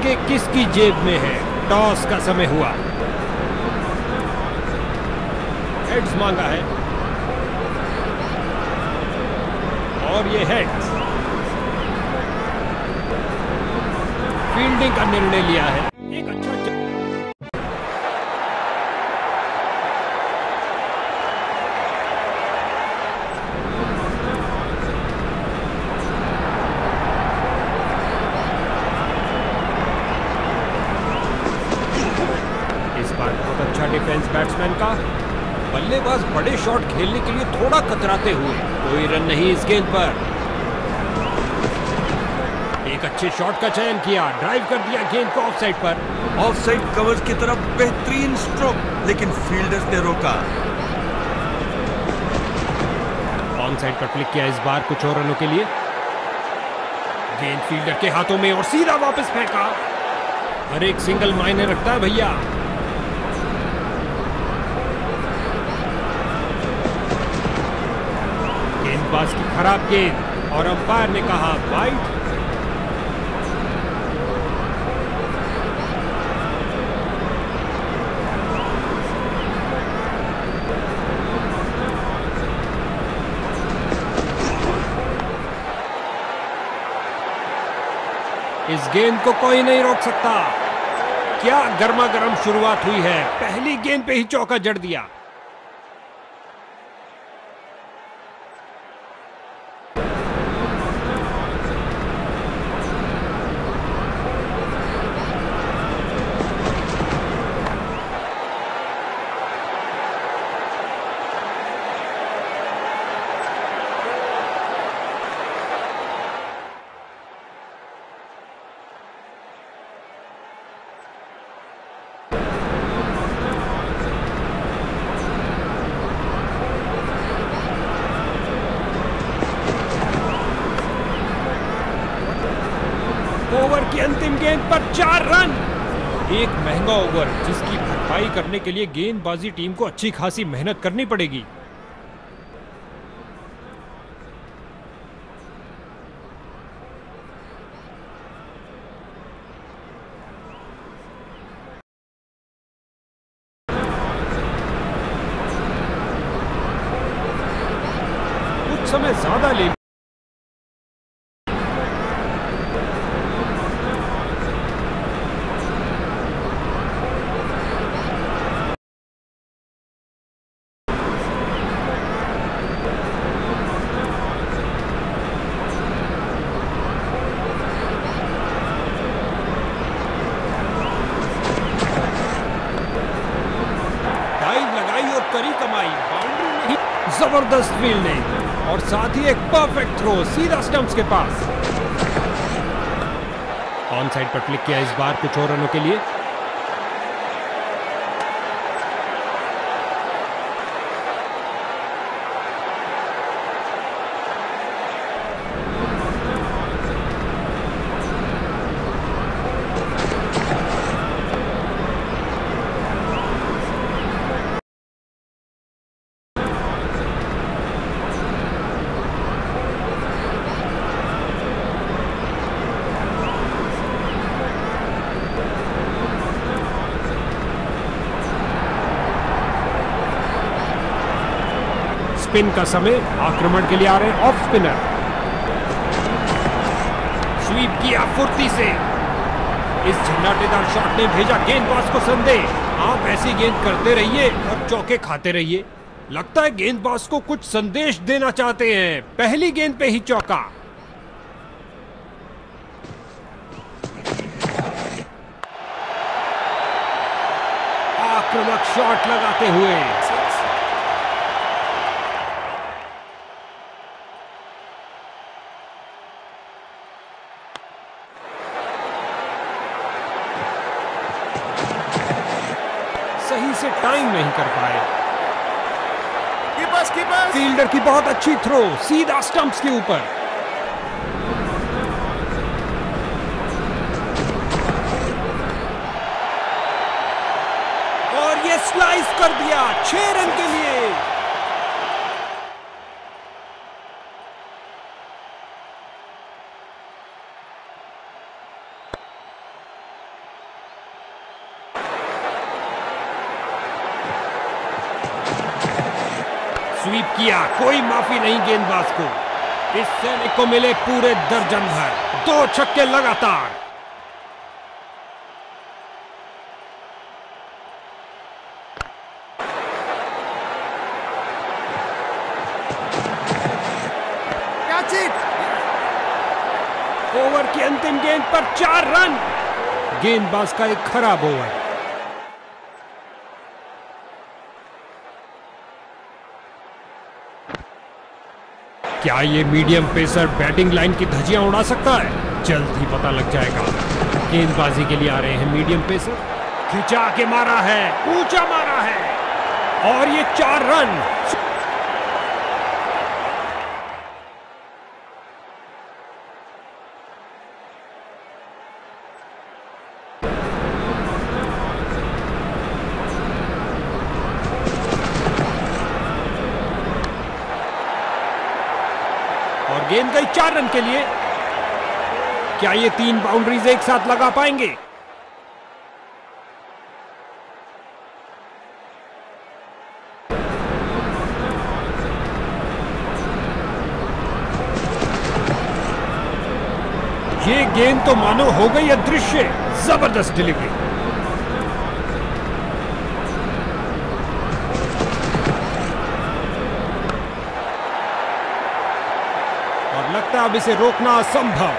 छक्के किसकी जेब में है? टॉस का समय हुआ। हेड्स मांगा है और ये हेड्स। फील्डिंग का निर्णय लिया है। एक अच्छा डिफेंस बैट्समैन का। बल्लेबाज बड़े शॉट खेलने के लिए थोड़ा कतराते हुए। कोई रन नहीं इस गेंद पर। एक अच्छे शॉट का चयन किया, ड्राइव कर दिया गेंद को ऑफसाइड पर। ऑफसाइड कवर की तरफ बेहतरीन स्ट्रोक, लेकिन फील्डर्स ने रोका। ऑन साइड पर क्लिक किया इस बार कुछ और रनों के लिए। गेंद फील्डर के हाथों में और सीधा वापस फेंका। हर एक सिंगल मायने रखता है भैया। गेंदबाज की खराब गेंद और अंपायर ने कहा वाइड। इस गेंद को कोई नहीं रोक सकता। क्या गर्मा गर्म शुरुआत हुई है। पहली गेंद पे ही चौका जड़ दिया। ओवर की अंतिम गेंद पर 4 रन। एक महंगा ओवर जिसकी भरपाई करने के लिए गेंदबाजी टीम को अच्छी खासी मेहनत करनी पड़ेगी। कुछ समय ज्यादा ले करी कमाई। बाउंड्री नहीं, जबरदस्त फील्डिंग और साथ ही एक परफेक्ट थ्रो सीधा स्टंप्स के पास। ऑन साइड पर क्लिक किया इस बार कुछ और रनों के लिए। स्पिन का समय। आक्रमण के लिए आ रहे हैं ऑफ स्पिनर। स्वीप किया फुर्ती से। इस झन्नाटेदार शॉट ने भेजा गेंदबाज को संदेश, आप ऐसी गेंद करते रहिए और चौके खाते रहिए। लगता है गेंदबाज को कुछ संदेश देना चाहते हैं। पहली गेंद पे ही चौका। आक्रामक शॉट लगाते हुए सही से टाइम नहीं कर पाए। फील्डर की बहुत अच्छी थ्रो सीधा स्टंप्स के ऊपर। और ये स्लाइस कर दिया 6 रन के लिए। स्वीप किया, कोई माफी नहीं गेंदबाज को। इस सैनिक को मिले पूरे दर्जन भर, 2 छक्के लगातार। ओवर की अंतिम गेंद पर 4 रन। गेंदबाज का एक खराब ओवर। क्या ये मीडियम पेसर बैटिंग लाइन की धज्जियां उड़ा सकता है? जल्द ही पता लग जाएगा। गेंदबाजी के लिए आ रहे हैं मीडियम पेसर। खिंचा के मारा है, ऊंचा मारा है और ये 4 रन। और गेंद गई 4 रन के लिए। क्या ये 3 बाउंड्रीज एक साथ लगा पाएंगे? ये गेंद तो मानो हो गई अदृश्य। जबरदस्त डिलीवरी। और लगता है अब इसे रोकना असंभव।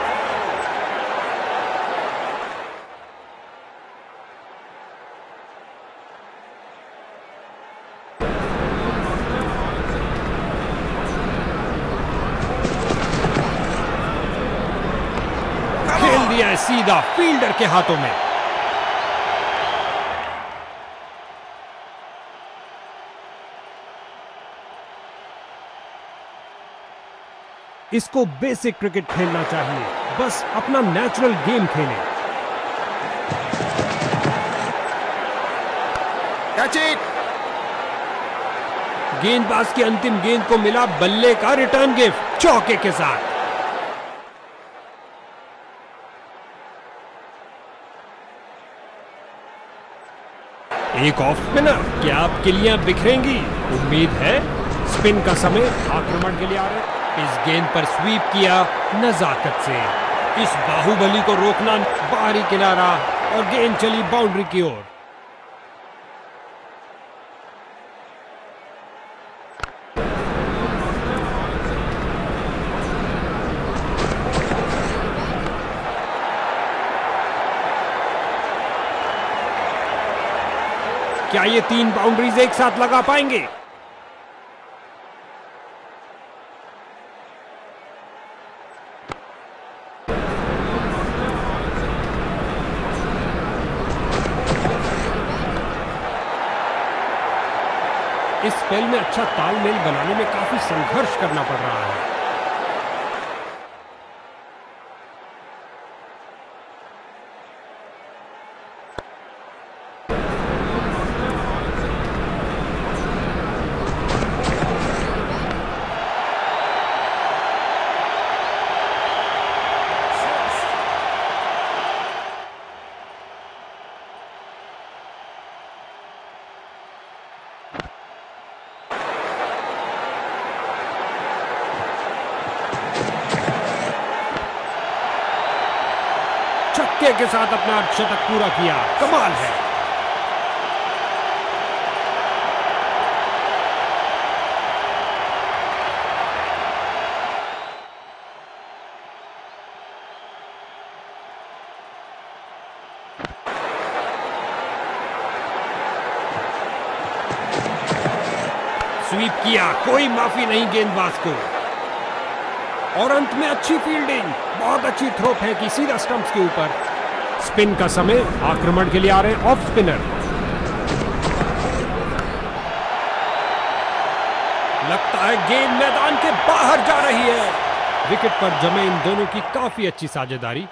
खेल दिया है सीधा फील्डर के हाथों में। इसको बेसिक क्रिकेट खेलना चाहिए, बस अपना नेचुरल गेम खेलें। गेंदबाज की अंतिम गेंद को मिला बल्ले का रिटर्न गिफ्ट चौके के साथ। एक ऑफ स्पिनर, क्या आप किलियां बिखरेंगी? उम्मीद है। स्पिन का समय, आक्रमण के लिए आ रहे। इस गेंद पर स्वीप किया नजाकत से। इस बाहुबली को रोकना, बाहरी किनारा और गेंद चली बाउंड्री की ओर। क्या ये 3 बाउंड्रीज एक साथ लगा पाएंगे? इस स्पेल में अच्छा तालमेल बनाने में काफी संघर्ष करना पड़ रहा है। छक्के के साथ अपना शतक पूरा किया, कमाल है। स्वीप किया, कोई माफी नहीं गेंदबाज को। और अंत में अच्छी फील्डिंग, बहुत अच्छी थ्रो फेंकी सीधा स्टंप्स के ऊपर। स्पिन का समय, आक्रमण के लिए आ रहे ऑफ स्पिनर। लगता है गेंद मैदान के बाहर जा रही है। विकेट पर जमे इन दोनों की काफी अच्छी साझेदारी।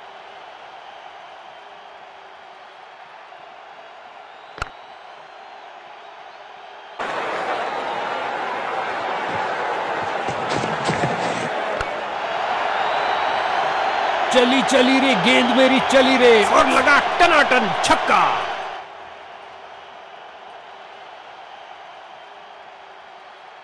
चली चली रे गेंद मेरी चली रे, और लगा टनाटन छक्का।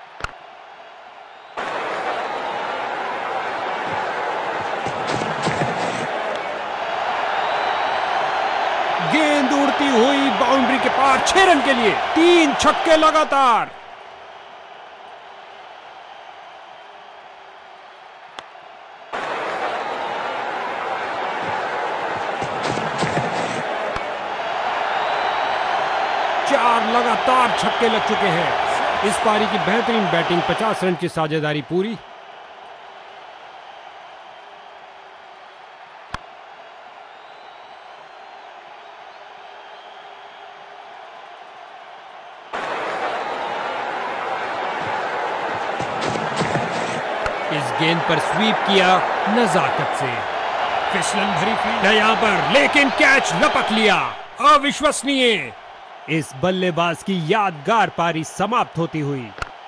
और 6 रन के लिए 3 छक्के लगातार। चार लगातार छक्के लग चुके हैं। इस पारी की बेहतरीन बैटिंग, 50 रन की साझेदारी पूरी। इस गेंद पर स्वीप किया नजाकत से। फिसलन भरी फील्ड है यहां पर, लेकिन कैच लपक लिया। अविश्वसनीय। इस बल्लेबाज की यादगार पारी समाप्त होती हुई।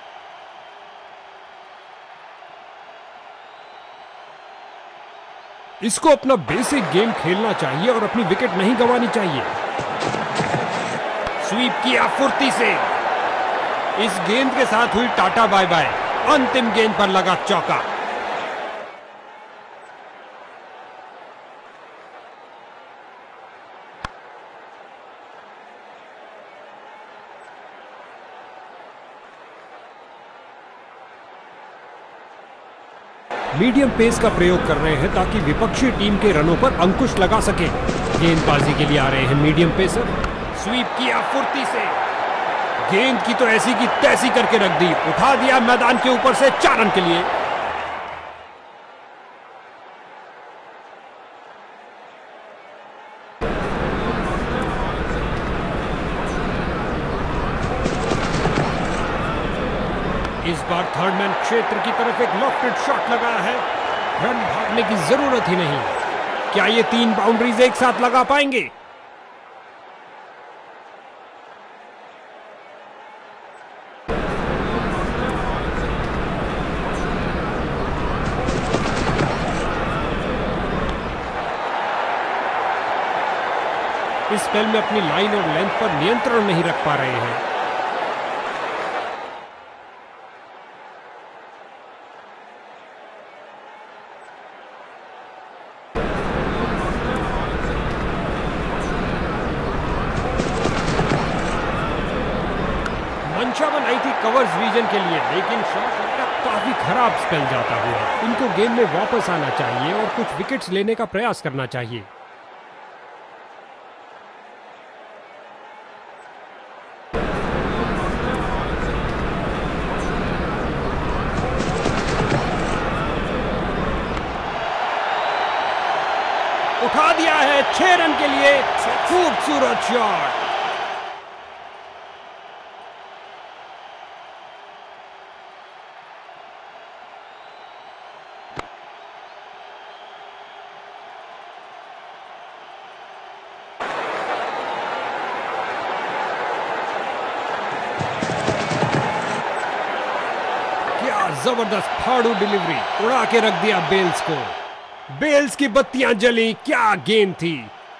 इसको अपना बेसिक गेम खेलना चाहिए और अपनी विकेट नहीं गंवानी चाहिए। स्वीप किया फुर्ती से। इस गेंद के साथ हुई टाटा बाय बाय। अंतिम गेंद पर लगा चौका। मीडियम पेस का प्रयोग कर रहे हैं ताकि विपक्षी टीम के रनों पर अंकुश लगा सके। गेंदबाजी के लिए आ रहे हैं मीडियम पेसर। स्वीप किया फुर्ती से। गेंद की तो ऐसी की तैसी करके रख दी। उठा दिया मैदान के ऊपर से 4 रन के लिए। इस बार थर्ड मैन क्षेत्र की तरफ एक लॉफ्टेड शॉट लगाया है। रन भागने की जरूरत ही नहीं। क्या ये 3 बाउंड्रीज एक साथ लगा पाएंगे? इस स्पेल में अपनी लाइन और लेंथ पर नियंत्रण नहीं रख पा रहे हैं। मंशा बनाई थी कवर्स रीजन के लिए, लेकिन शॉट काफी खराब स्पेल जाता हुआ। इनको गेम में वापस आना चाहिए और कुछ विकेट्स लेने का प्रयास करना चाहिए। उठा दिया है 6 रन के लिए। खूबसूरत शॉट। क्या जबरदस्त फाड़ू डिलीवरी। उड़ा के रख दिया बेल्स को। बेल्स की बत्तियां जली। क्या गेंद थी।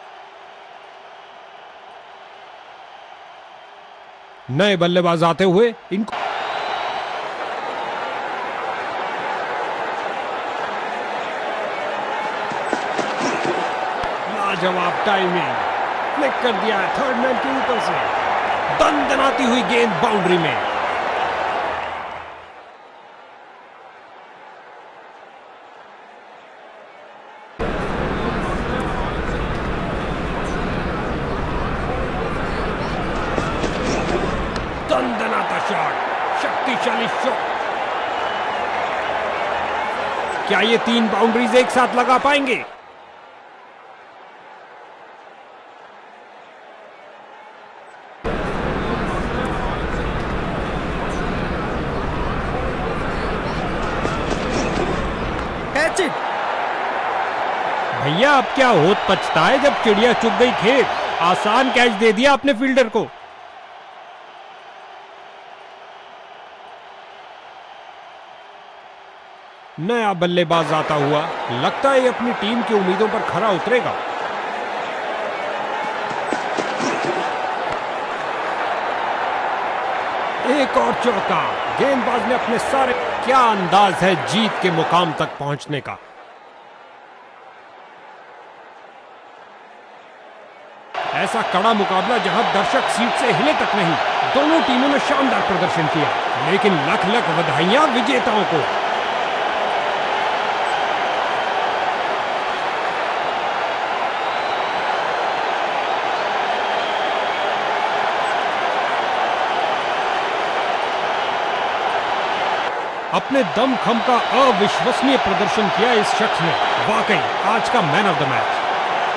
नए बल्लेबाज आते हुए इनको लाजवाब टाइमिंग। फ्लिक कर दिया है थर्ड मैन के ऊपर से। दंदनाती हुई गेंद बाउंड्री में। दंदनाता शॉट। शक्तिशाली शॉट। क्या ये 3 बाउंड्रीज एक साथ लगा पाएंगे? Catch it. भैया अब क्या होत पछता है जब चिड़िया चुग गई खेत। आसान कैच दे दिया अपने फील्डर को। नया बल्लेबाज आता हुआ। लगता है अपनी टीम की उम्मीदों पर खरा उतरेगा। एक और चौका। गेंदबाज ने अपने सारे। क्या अंदाज है जीत के मुकाम तक पहुंचने का। ऐसा कड़ा मुकाबला जहां दर्शक सीट से हिले तक नहीं। दोनों टीमों ने शानदार प्रदर्शन किया, लेकिन लख लख बधाइयां विजेताओं को। अपने दमखम का अविश्वसनीय प्रदर्शन किया इस शख्स ने, वाकई आज का मैन ऑफ द मैच।